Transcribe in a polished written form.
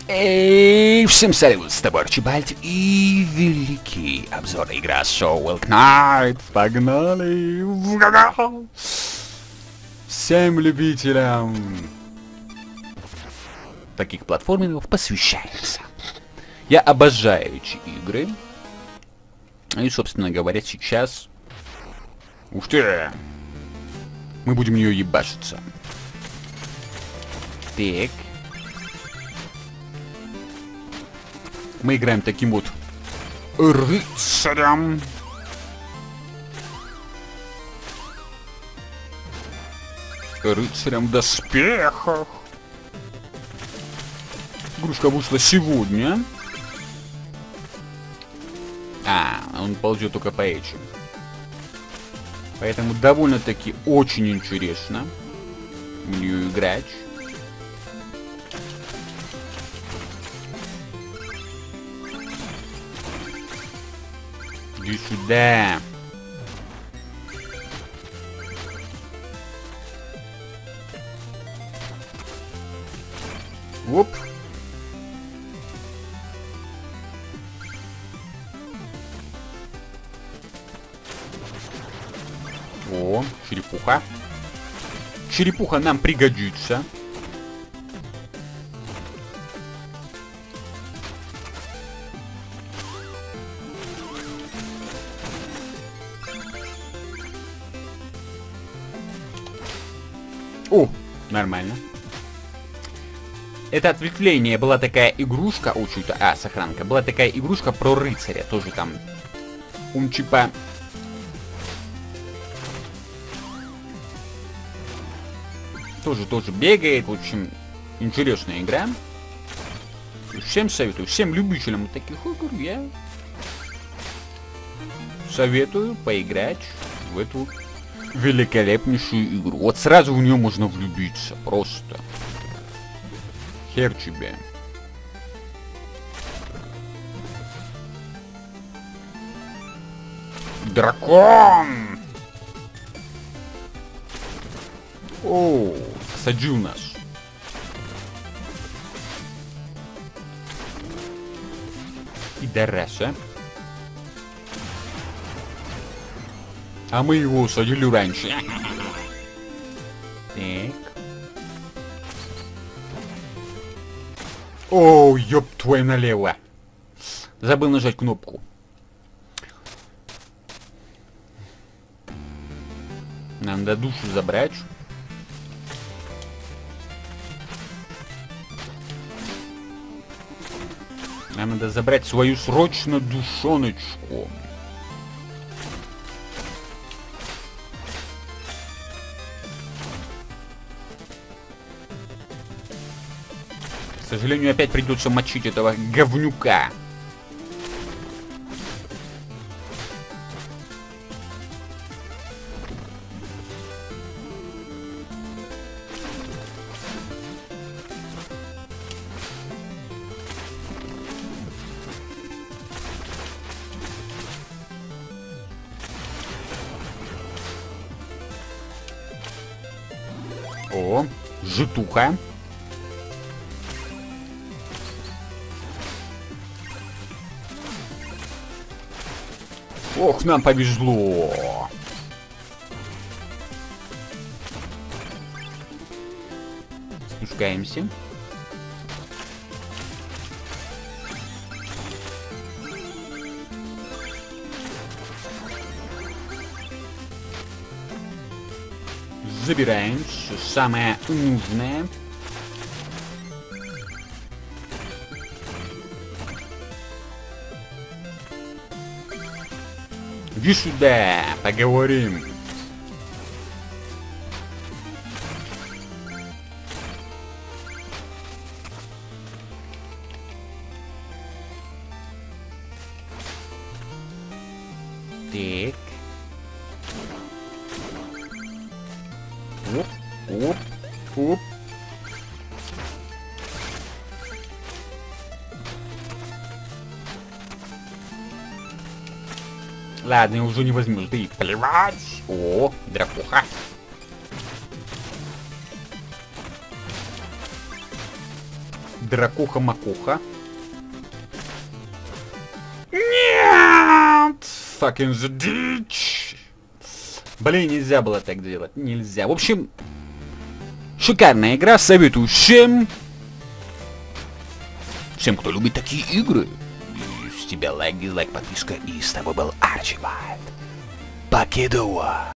Эй, всем салют, с тобой Арчибальд и великий обзор игра Shovel Knight. Погнали! Всем любителям таких платформингов посвящается. Я обожаю эти игры. И, собственно говоря, сейчас... Ух ты! Мы будем в нее ебашиться. Так. Мы играем таким вот рыцарем. Рыцарем в доспехах. Игрушка вышла сегодня. Он ползет только по этим. Поэтому довольно-таки очень интересно в нее играть. Иди сюда. Оп. О, черепуха. Черепуха нам пригодится. О, нормально. Это ответвление была такая игрушка, сохранка. Была такая игрушка про рыцаря, тоже там. Он типа... Тоже бегает, в общем, интересная игра. Всем советую, всем любителям вот таких игр я советую поиграть в эту великолепнейшую игру. Вот сразу в нее можно влюбиться, просто. Хер тебе. Дракон! О, саджи у нас. Пидораса. А мы его садили раньше. Так. О, ёб твою налево. Забыл нажать кнопку. Нам надо душу забрать. Нам надо забрать свою срочно душоночку. К сожалению, опять придется мочить этого говнюка. О, житуха. Ох, нам повезло. Спускаемся. Забираем все самое нужное. Иди сюда, поговорим. Так. Оп, оп, оп. Ладно, уже не возьму. Ты плевать. О, дракуха. Дракуха-макуха. Нет! Fucking the ditch. Блин, нельзя было так делать. Нельзя. В общем, шикарная игра. Советую всем. Всем, кто любит такие игры. С тебя лайк, дизлайк, подписка. И с тобой был Арчибальд. Покедова.